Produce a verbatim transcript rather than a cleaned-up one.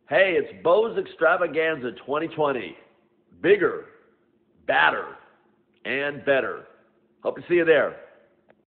Hey, it's Bo's Extravaganza twenty twenty. Bigger, badder, and better. Hope to see you there.